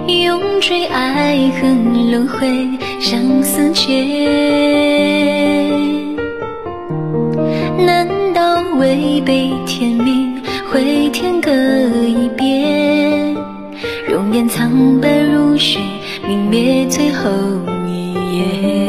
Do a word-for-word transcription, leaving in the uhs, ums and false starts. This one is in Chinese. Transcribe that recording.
永坠爱恨轮回相思劫。难道违背天命，会天各一边？容颜苍白如雪，泯灭最后一夜。